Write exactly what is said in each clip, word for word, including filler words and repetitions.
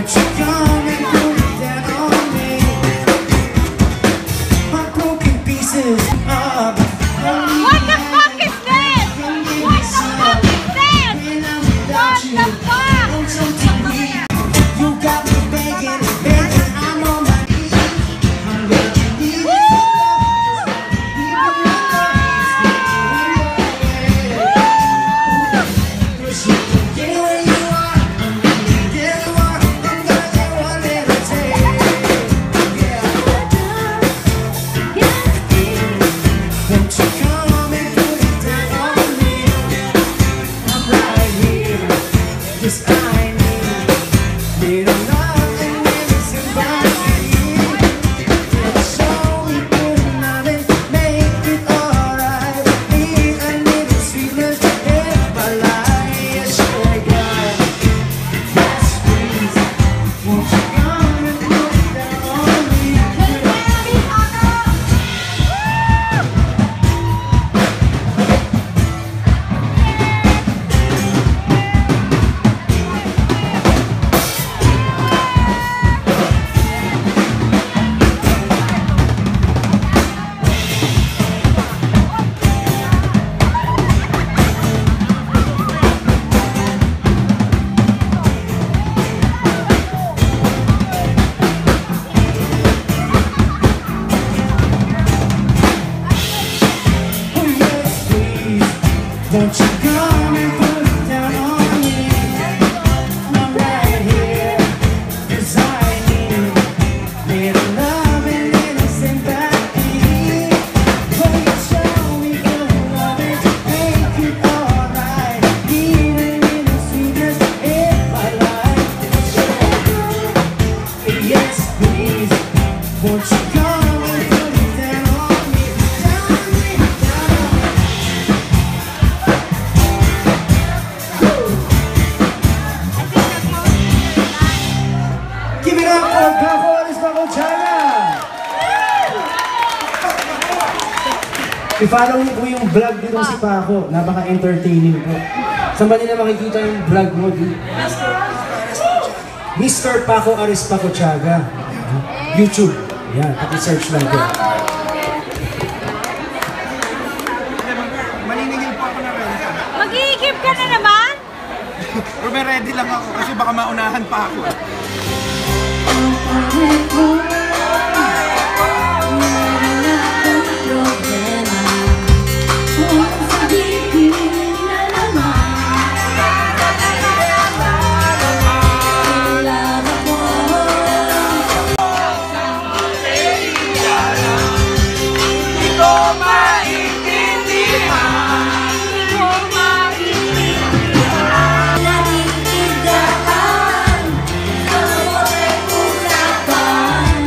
Won't you come and put it down on me? My broken pieces of What the fuck is this? What the fuck is this? What the fuck? You got me begging, begging, I'm on my knees. I'm begging you. Get where you are, get where you are, I'm gonna get one little taste. Yeah. Won't you come and put it down on me? I'm right here, 'cause I need little love and innocent body. Show me good love and make it alright. Need a little sweetness in my life. Yes, sugar. Yes, please. Won't you come and put it down on me? Won't you come and put it down on me? I'm right here, 'cause I need little love and innocent body. Will you show me good love and make it alright? Need a little sweetness in my life. Yes, please. Won't you come and put it down on me? Down on me, down on me. Give it up for Paco Artesia China! I-follow niyo po yung vlog nito si Paco. Napaka-entertaining po. Saan ba nila makikita yung vlog mo? Mister Paco Artesia YouTube. Yan, paki-search lang po. Maniningil po ako na rin. Mag-iigib ka na naman? Ready lang ako kasi baka maunahan pa ako. Naninindigan, ang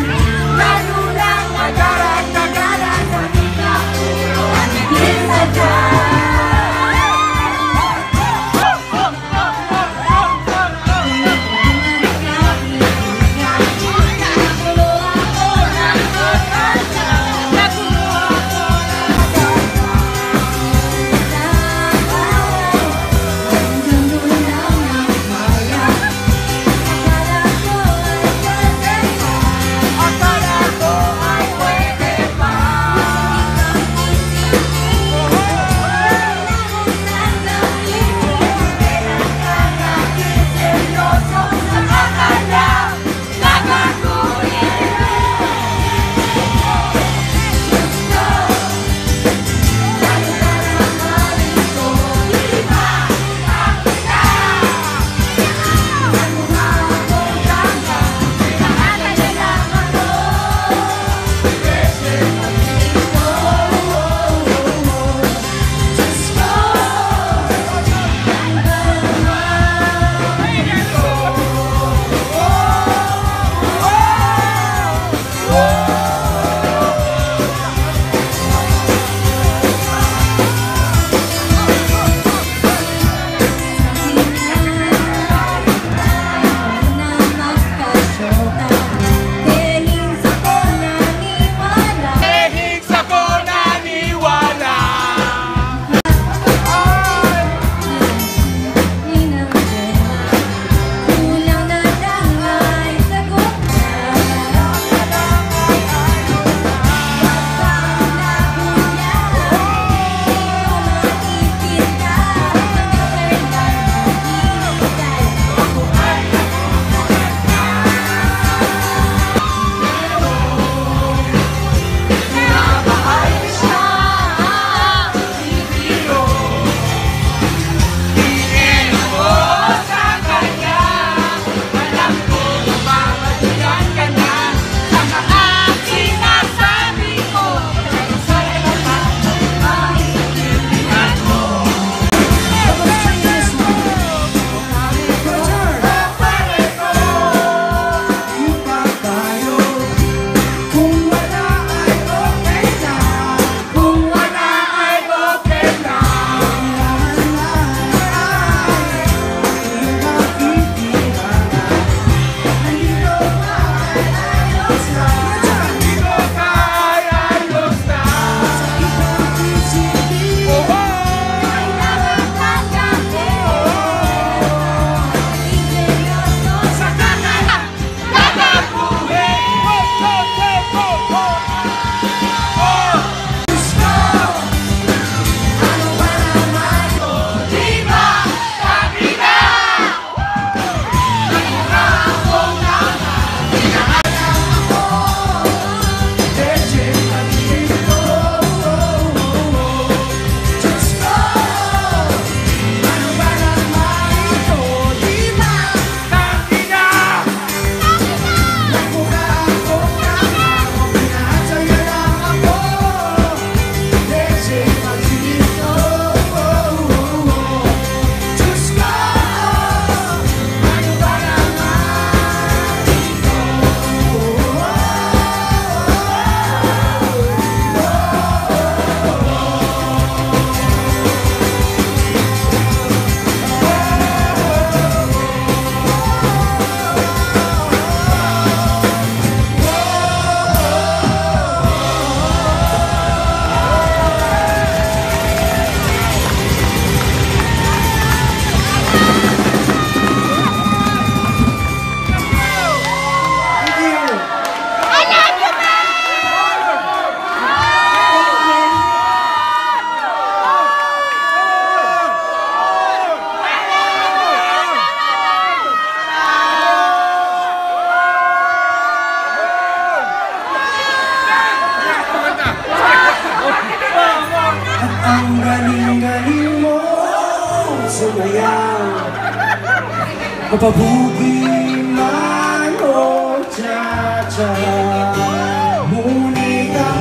Mapabuti man o tiyatsa, ngunit ang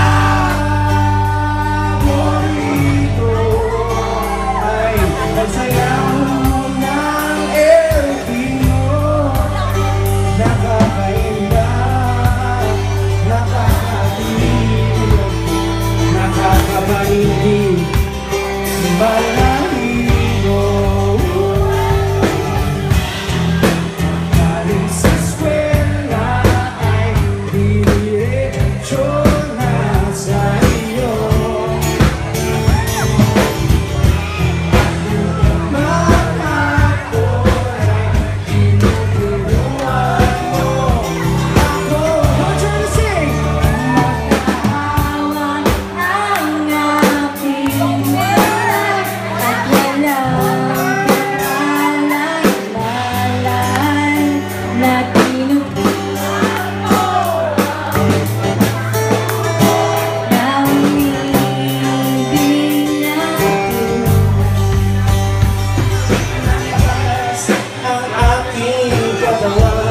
paborito ay ang sayaw ng L P mo. Nakakainda, nakakatinig, nakakapanindig, balahibo. Galing sa eskwela ay diretsyon na sa iyo. Mga ko ay tinutulungan mo ako. Don't try to sing! Makahawan ang aking buhay at walang kalalay-lalay na tinutulungan mo na umibig natin. Ang aking katawan